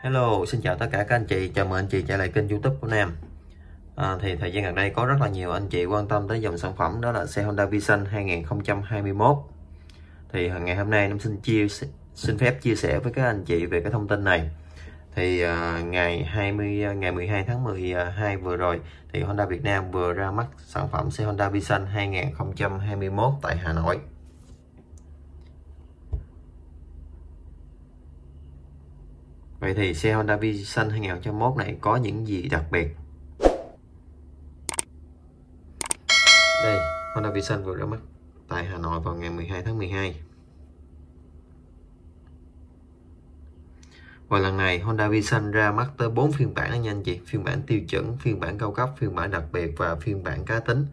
Hello, xin chào tất cả các anh chị, chào mừng anh chị trở lại kênh YouTube của Nam. Thì thời gian gần đây có rất là nhiều anh chị quan tâm tới dòng sản phẩm đó là xe Honda Vision 2021. Thì ngày hôm nay Nam xin phép chia sẻ với các anh chị về cái thông tin này. Thì ngày 12 tháng 12 vừa rồi thì Honda Việt Nam vừa ra mắt sản phẩm xe Honda Vision 2021 tại Hà Nội. Vậy thì xe Honda Vision 2021 này có những gì đặc biệt? Đây, Honda Vision vừa ra mắt tại Hà Nội vào ngày 12 tháng 12. Và lần này Honda Vision ra mắt tới 4 phiên bản nha anh chị. Phiên bản tiêu chuẩn, phiên bản cao cấp, phiên bản đặc biệt và phiên bản cá tính.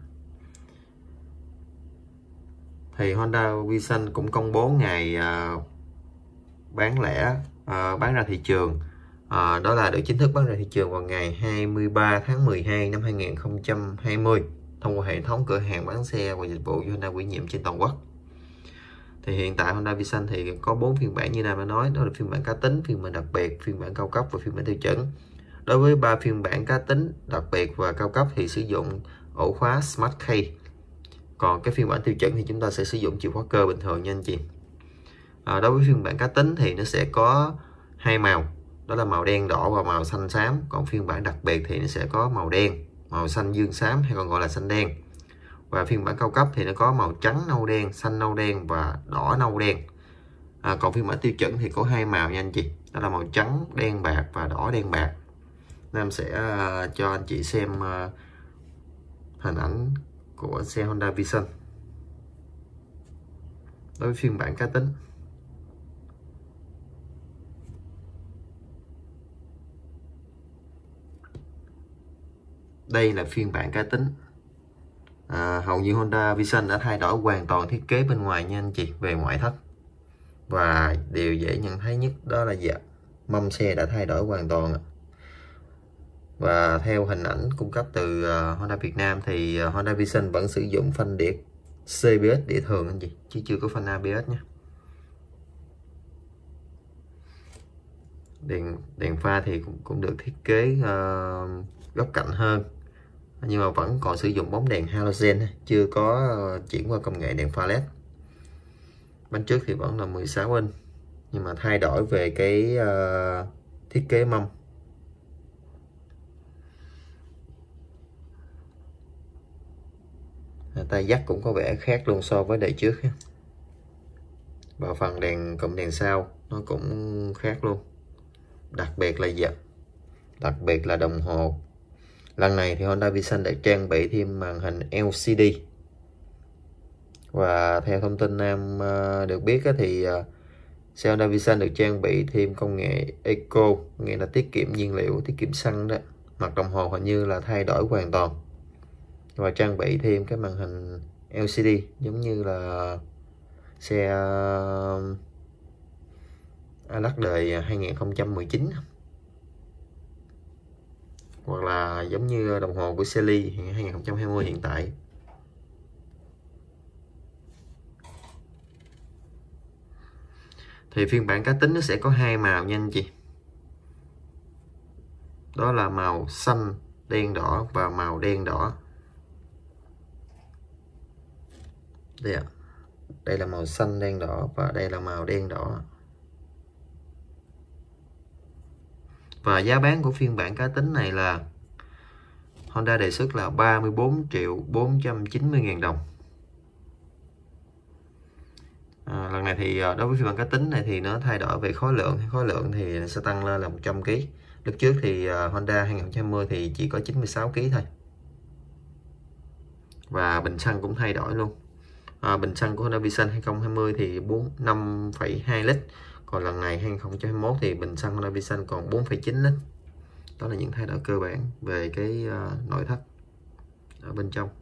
Thì Honda Vision cũng công bố ngày bán lẻ, bán ra thị trường. Đó là được chính thức bán ra thị trường vào ngày 23 tháng 12 năm 2020 thông qua hệ thống cửa hàng bán xe và dịch vụ Honda ủy nhiệm trên toàn quốc. Thì hiện tại Honda Vision thì có 4 phiên bản như Nam đã nói, đó là phiên bản cá tính, phiên bản đặc biệt, phiên bản cao cấp và phiên bản tiêu chuẩn. Đối với 3 phiên bản cá tính, đặc biệt và cao cấp thì sử dụng ổ khóa Smart Key. Còn cái phiên bản tiêu chuẩn thì chúng ta sẽ sử dụng chìa khóa cơ bình thường nha anh chị. Đối với phiên bản cá tính thì nó sẽ có hai màu, đó là màu đen đỏ và màu xanh xám. Còn phiên bản đặc biệt thì nó sẽ có màu đen, màu xanh dương xám hay còn gọi là xanh đen. Và phiên bản cao cấp thì nó có màu trắng nâu đen, xanh nâu đen và đỏ nâu đen. Còn phiên bản tiêu chuẩn thì có hai màu nha anh chị, đó là màu trắng đen bạc và đỏ đen bạc. Nam sẽ cho anh chị xem hình ảnh của xe Honda Vision đối với phiên bản cá tính. Đây là phiên bản cá tính. Hầu như Honda Vision đã thay đổi hoàn toàn thiết kế bên ngoài nha anh chị, về ngoại thất. Và điều dễ nhận thấy nhất đó là mâm xe đã thay đổi hoàn toàn. Và theo hình ảnh cung cấp từ Honda Việt Nam thì Honda Vision vẫn sử dụng phanh đĩa CBS đĩa thường anh chị, chứ chưa có phanh ABS nhé. Đèn pha thì cũng được thiết kế góc cạnh hơn, nhưng mà vẫn còn sử dụng bóng đèn halogen, chưa có chuyển qua công nghệ đèn pha LED. Bánh trước thì vẫn là 16 inch, nhưng mà thay đổi về cái thiết kế mâm. Tay dắt cũng có vẻ khác luôn so với đời trước. Và phần đèn cụm đèn sau nó cũng khác luôn. Đặc biệt là đồng hồ. Lần này thì Honda Vision đã trang bị thêm màn hình LCD. Và theo thông tin Nam được biết thì xe Honda Vision được trang bị thêm công nghệ Eco, nghĩa là tiết kiệm nhiên liệu, tiết kiệm xăng đó. Mặt đồng hồ hình như là thay đổi hoàn toàn. Và trang bị thêm cái màn hình LCD giống như là xe Alax đời 2019, hoặc là giống như đồng hồ của Sally 2020 hiện tại. Thì phiên bản cá tính nó sẽ có hai màu nha anh chị, đó là màu xanh đen đỏ và màu đen đỏ. Đây ạ. Đây là màu xanh đen đỏ và đây là màu đen đỏ. Và giá bán của phiên bản cá tính này là Honda đề xuất là 34.490.000 đồng. Lần này thì đối với phiên bản cá tính này thì nó thay đổi về khối lượng thì nó sẽ tăng lên là 100 kg. Lúc trước thì Honda 2020 thì chỉ có 96 kg thôi. Và bình xăng cũng thay đổi luôn. Bình xăng của Honda Vision 2020 thì 5,2 lít. Còn lần này 2021 thì bình xăng Honda Vision còn 4,9 lít. Đó là những thay đổi cơ bản về cái nội thất ở bên trong.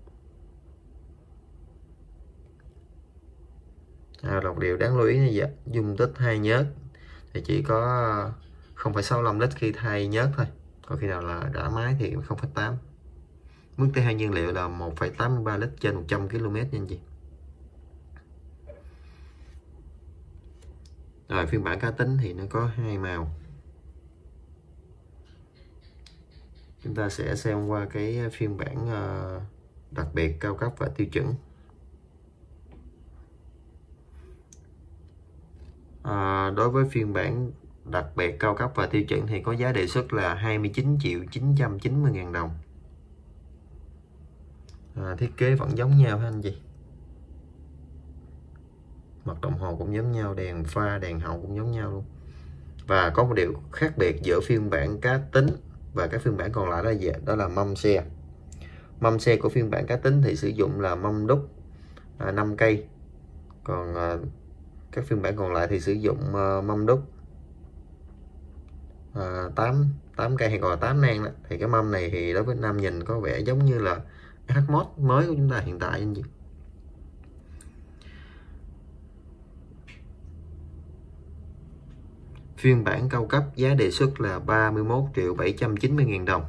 Một điều đáng lưu ý là dung tích thay nhớt thì chỉ có 0,65 lít khi thay nhớt thôi. Còn khi nào là rã máy thì 0,8. Mức tiêu hao nhiên liệu là 1,83 lít trên 100 km nha anh chị. Rồi phiên bản cá tính thì nó có hai màu. Chúng ta sẽ xem qua cái phiên bản đặc biệt, cao cấp và tiêu chuẩn. Đối với phiên bản đặc biệt, cao cấp và tiêu chuẩn thì có giá đề xuất là 29.990.000 đồng. Thiết kế vẫn giống nhau ha anh chị. Mặt đồng hồ cũng giống nhau, đèn pha, đèn hậu cũng giống nhau luôn. Và có một điều khác biệt giữa phiên bản cá tính và các phiên bản còn lại là gì? Đó là mâm xe. Mâm xe của phiên bản cá tính thì sử dụng là mâm đúc 5 cây. Còn các phiên bản còn lại thì sử dụng mâm đúc 8 cây hay còn là 8 nang đó. Thì cái mâm này thì đối với nam nhìn có vẻ giống như là H-Mod mới của chúng ta hiện tại anh chị. Phiên bản cao cấp giá đề xuất là 31.790.000 đồng.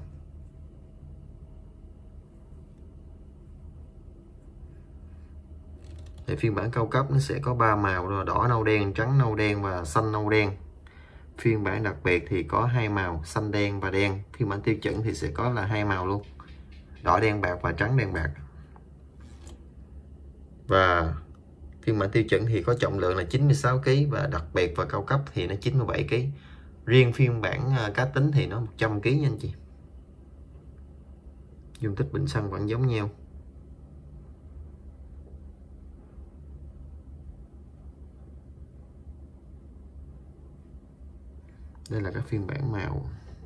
Thì phiên bản cao cấp nó sẽ có 3 màu là đỏ nâu đen, trắng nâu đen và xanh nâu đen. Phiên bản đặc biệt thì có 2 màu, xanh đen và đen. Phiên bản tiêu chuẩn thì sẽ có là 2 màu luôn, đỏ đen bạc và trắng đen bạc. Và phiên bản tiêu chuẩn thì có trọng lượng là 96 kg và đặc biệt và cao cấp thì nó 97 kg. Riêng phiên bản cá tính thì nó 100 kg nha anh chị. Dung tích bình xăng vẫn giống nhau. Đây là các phiên bản màu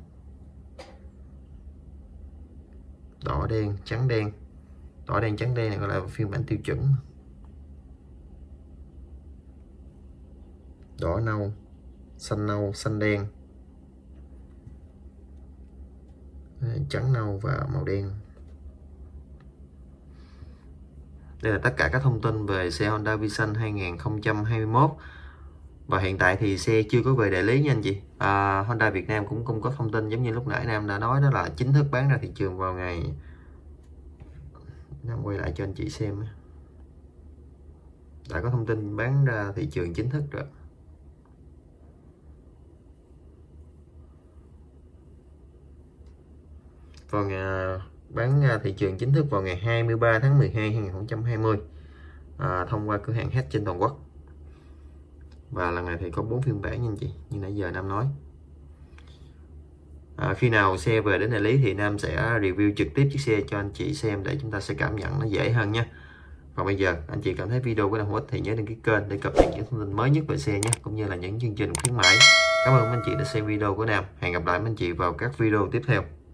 đỏ đen, trắng đen. Đỏ đen trắng đen này gọi là phiên bản tiêu chuẩn. Đỏ nâu, xanh đen, trắng nâu và màu đen. Đây là tất cả các thông tin về xe Honda Vision 2021. Và hiện tại thì xe chưa có về đại lý nha anh chị. Honda Việt Nam cũng cung cấp thông tin giống như lúc nãy Nam đã nói, đó là chính thức bán ra thị trường vào ngày, Nam quay lại cho anh chị xem. Đã có thông tin bán ra thị trường chính thức rồi. Vào ngày bán ra thị trường chính thức vào ngày 23 tháng 12 2020 thông qua cửa hàng hết trên toàn quốc. Và lần này thì có 4 phiên bản nha anh chị, như nãy giờ Nam nói. Khi nào xe về đến đại lý thì Nam sẽ review trực tiếp chiếc xe cho anh chị xem để chúng ta sẽ cảm nhận nó dễ hơn nha. Còn bây giờ anh chị cảm thấy video của Nam hữu ích thì nhớ đăng ký kênh để cập nhật những thông tin mới nhất về xe nhé, cũng như là những chương trình khuyến mãi. Cảm ơn anh chị đã xem video của Nam. Hẹn gặp lại anh chị vào các video tiếp theo.